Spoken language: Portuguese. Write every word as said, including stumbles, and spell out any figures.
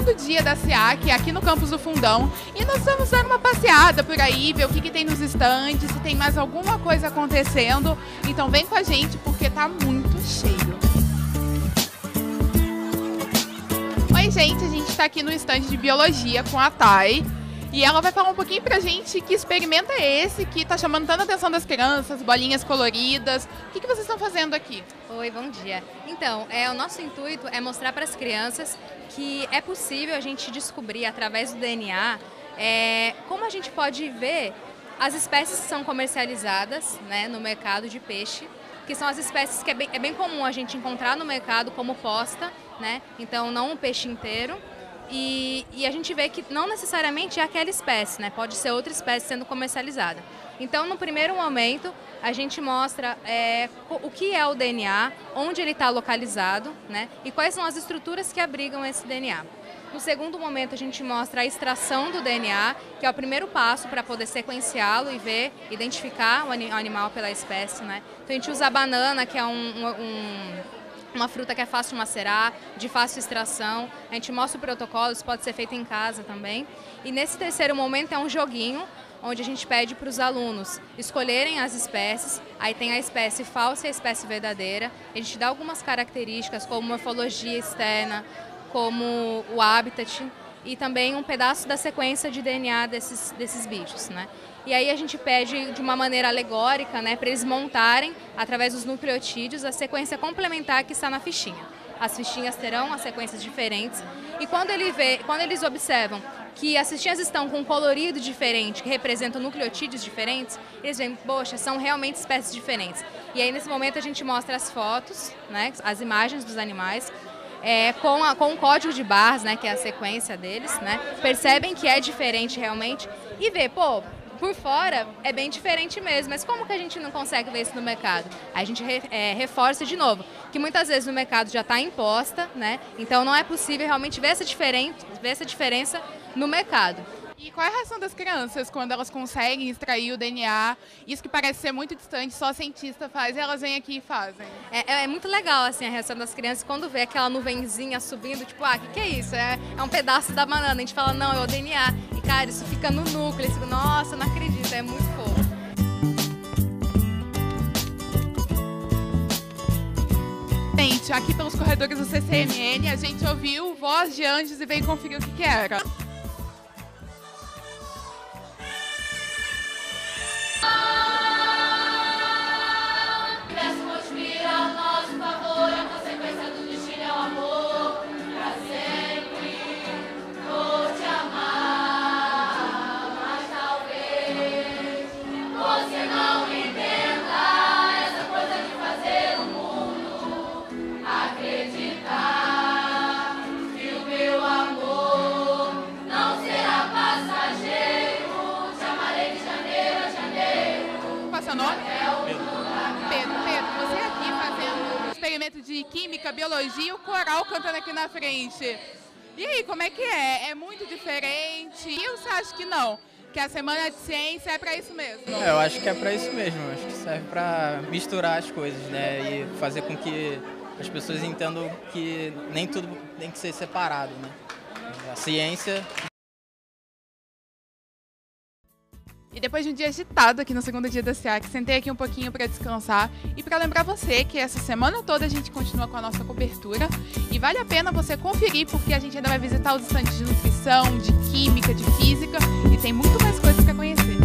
segundo dia da SEAC aqui no campus do Fundão e nós vamos dar uma passeada por aí, ver o que, que tem nos estandes, se tem mais alguma coisa acontecendo. Então vem com a gente porque tá muito cheio. Oi gente, a gente está aqui no estande de Biologia com a Thay. E ela vai falar um pouquinho pra gente que experimento é esse que tá chamando tanta atenção das crianças, bolinhas coloridas. O que, que vocês estão fazendo aqui? Oi, bom dia. Então, é, o nosso intuito é mostrar para as crianças que é possível a gente descobrir através do D N A é, como a gente pode ver as espécies que são comercializadas, né, no mercado de peixe, que são as espécies que é bem, é bem comum a gente encontrar no mercado como posta, né? Então não o peixe inteiro. E, e a gente vê que não necessariamente é aquela espécie, né? Pode ser outra espécie sendo comercializada. Então, no primeiro momento, a gente mostra é, o que é o D N A, onde ele está localizado, né? E quais são as estruturas que abrigam esse D N A. No segundo momento, a gente mostra a extração do D N A, que é o primeiro passo para poder sequenciá-lo e ver, identificar o animal pela espécie, né? Então, a gente usa a banana, que é um... um uma fruta que é fácil de macerar, de fácil extração. A gente mostra o protocolo, isso pode ser feito em casa também. E nesse terceiro momento é um joguinho, onde a gente pede para os alunos escolherem as espécies. Aí tem a espécie falsa e a espécie verdadeira. A gente dá algumas características, como morfologia externa, como o habitat e também um pedaço da sequência de D N A desses, desses bichos, né? E aí a gente pede de uma maneira alegórica, né, para eles montarem, através dos nucleotídeos, a sequência complementar que está na fichinha. As fichinhas terão as sequências diferentes e quando, ele vê, quando eles observam que as fichinhas estão com um colorido diferente, que representam nucleotídeos diferentes, eles veem, poxa, são realmente espécies diferentes. E aí nesse momento a gente mostra as fotos, né, as imagens dos animais, É, com, a, com o código de barras, né, que é a sequência deles, né, percebem que é diferente realmente e vê, pô, por fora é bem diferente mesmo, mas como que a gente não consegue ver isso no mercado? Aí a gente re, é, reforça de novo, que muitas vezes no mercado já está imposta, né, então não é possível realmente ver essa, diferen, ver essa diferença no mercado. E qual é a reação das crianças quando elas conseguem extrair o D N A? Isso que parece ser muito distante, só cientista faz e elas vêm aqui e fazem. É, é muito legal assim, a reação das crianças quando vê aquela nuvenzinha subindo, tipo, ah, o que, que é isso? É, é um pedaço da banana. A gente fala, não, é o D N A. E, cara, isso fica no núcleo. Eles ficam, nossa, não acredito, é muito fofo. Gente, aqui pelos corredores do C C M N, a gente ouviu voz de anjos e veio conferir o que, que era. Pedro, Pedro, você aqui fazendo experimento de química, biologia e o coral cantando aqui na frente. E aí, como é que é? É muito diferente? E você acha que não? Que a Semana de Ciência é para isso mesmo? É, eu acho que é para isso mesmo. Eu acho que serve para misturar as coisas, né? E fazer com que as pessoas entendam que nem tudo tem que ser separado, né? A ciência... E depois de um dia agitado aqui no segundo dia da SEAC, sentei aqui um pouquinho para descansar e para lembrar você que essa semana toda a gente continua com a nossa cobertura e vale a pena você conferir porque a gente ainda vai visitar os estandes de nutrição, de química, de física e tem muito mais coisas para conhecer.